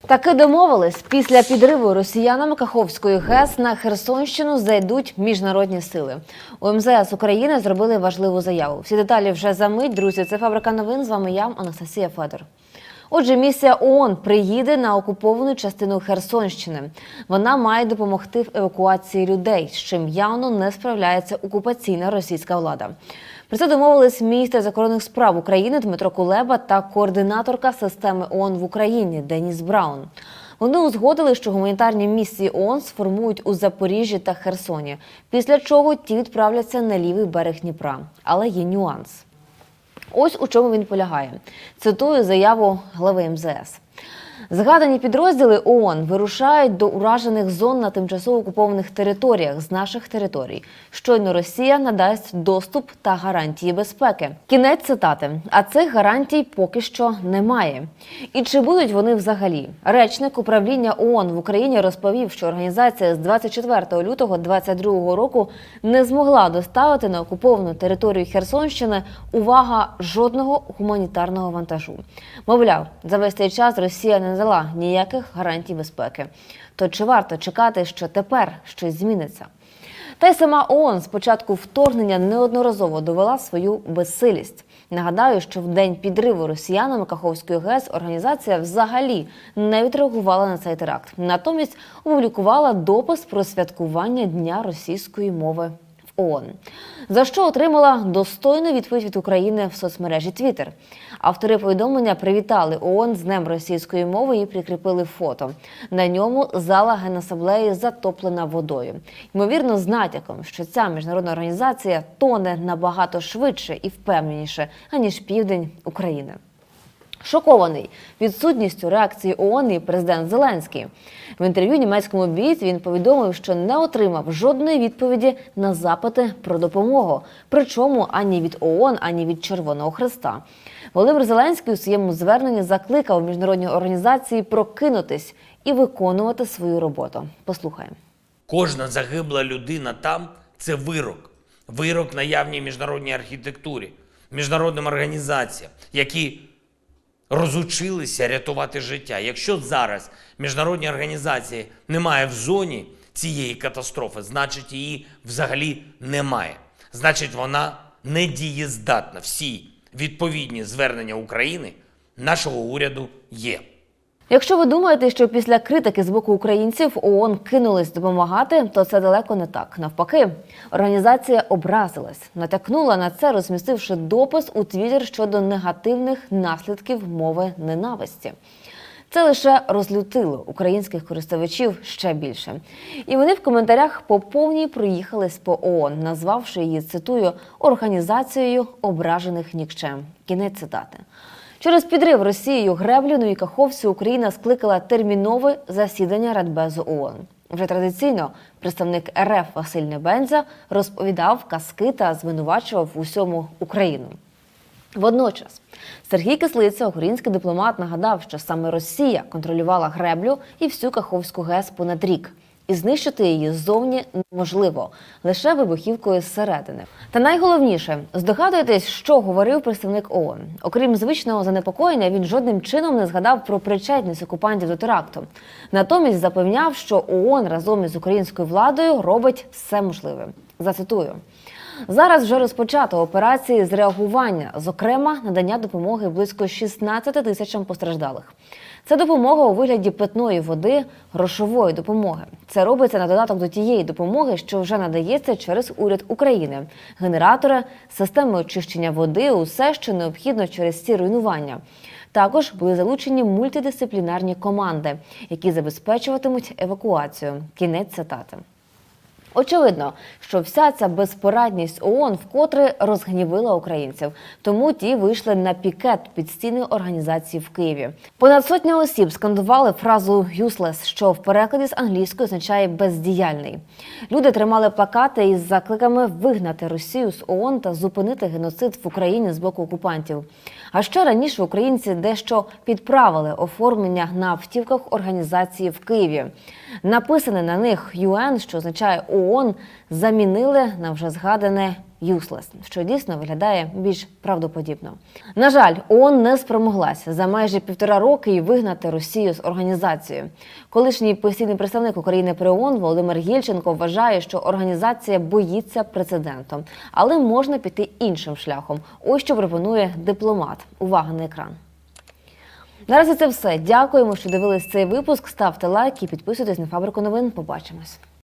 Таки домовились. Після підриву росіянами Каховської ГЕС на Херсонщину зайдуть міжнародні сили. У МЗС України зробили важливу заяву. Всі деталі вже за мить. Друзі, це «Фабрика новин». З вами я, Анастасія Федор. Отже, місія ООН приїде на окуповану частину Херсонщини. Вона має допомогти в евакуації людей, з чим явно не справляється окупаційна російська влада. Про це домовились міністр закордонних справ України Дмитро Кулеба та координаторка системи ООН в Україні Деніс Браун. Вони узгодили, що гуманітарні місії ООН сформують у Запоріжжі та Херсоні, після чого ті відправляться на лівий берег Дніпра. Але є нюанс. Ось у чому він полягає. Цитую заяву глави МЗС. Згадані підрозділи ООН вирушають до уражених зон на тимчасово окупованих територіях з наших територій. Щойно Росія надасть доступ та гарантії безпеки. Кінець цитати. А цих гарантій поки що немає. І чи будуть вони взагалі? Речник управління ООН в Україні розповів, що організація з 24 лютого 2022 року не змогла доставити на окуповану територію Херсонщини, увага, жодного гуманітарного вантажу. Мовляв, за весь цей час Росія не дала ніяких гарантій безпеки. То чи варто чекати, що тепер щось зміниться? Та й сама ООН з початку вторгнення неодноразово довела свою безсилість. Нагадаю, що в день підриву росіянами Каховської ГЕС організація взагалі не відреагувала на цей теракт. Натомість опублікувала допис про святкування Дня російської мови в ООН. За що отримала достойну відповідь від України в соцмережі Twitter. Автори повідомлення привітали ООН з Днем російської мови і прикріпили фото. На ньому зала Генасамблеї затоплена водою. Ймовірно, з натяком, що ця міжнародна організація тоне набагато швидше і впевненіше, аніж південь України. Шокований відсутністю реакції ООН і президент Зеленський. В інтерв'ю німецькому Bild він повідомив, що не отримав жодної відповіді на запити про допомогу. Причому ані від ООН, ані від Червоного Хреста. Володимир Зеленський у своєму зверненні закликав міжнародні організації прокинутись і виконувати свою роботу. Послухаємо. Кожна загибла людина там – це вирок. Вирок наявній міжнародній архітектурі, міжнародним організаціям, які розучилися рятувати життя. Якщо зараз міжнародні організації немає в зоні цієї катастрофи, значить її взагалі немає. Значить вона недієздатна. Всі відповідні звернення України нашого уряду є. Якщо ви думаєте, що після критики з боку українців ООН кинулись допомагати, то це далеко не так. Навпаки, організація образилась, натякнула на це, розмістивши допис у Твіттер щодо негативних наслідків мови ненависті. Це лише розлютило українських користувачів ще більше. І вони в коментарях по повній проїхались по ООН, назвавши її, цитую, «організацією ображених нікчем». Кінець цитати. Через підрив Росією Гребліну і Каховцю Україна скликала термінове засідання Радбезу ООН. Вже традиційно представник РФ Василь Небензя розповідав казки та звинувачував в усьому Україну. Водночас Сергій Кислиця, український дипломат, нагадав, що саме Росія контролювала Греблю і всю Каховську ГЕС понад рік. І знищити її ззовні неможливо, лише вибухівкою зсередини. Та найголовніше, здогадуєтесь, що говорив представник ООН. Окрім звичного занепокоєння, він жодним чином не згадав про причетність окупантів до теракту. Натомість запевняв, що ООН разом із українською владою робить все можливе. Зацитую. Зараз вже розпочато операції з реагування, зокрема, надання допомоги близько 16 тисячам постраждалих. Це допомога у вигляді питної води, грошової допомоги. Це робиться на додаток до тієї допомоги, що вже надається через уряд України. Генератори, системи очищення води – усе, що необхідно через ці руйнування. Також були залучені мультидисциплінарні команди, які забезпечуватимуть евакуацію. Кінець цитати. Очевидно, що вся ця безпорадність ООН вкотре розгнівила українців. Тому ті вийшли на пікет під стіни організації в Києві. Понад сотня осіб скандували фразу «useless», що в перекладі з англійської означає «бездіяльний». Люди тримали плакати із закликами вигнати Росію з ООН та зупинити геноцид в Україні з боку окупантів. А ще раніше українці дещо підправили оформлення на автівках організації в Києві. Написане на них «UN», що означає ООН, замінили на вже згадане «useless», що дійсно виглядає більш правдоподібно. На жаль, ООН не спромоглася за майже 1,5 роки і вигнати Росію з організації. Колишній постійний представник України при ООН Володимир Гільченко вважає, що організація боїться прецеденту. Але можна піти іншим шляхом. Ось що пропонує дипломат. Увага на екран. Наразі це все. Дякуємо, що дивились цей випуск. Ставте лайк і підписуйтесь на Фабрику новин. Побачимось.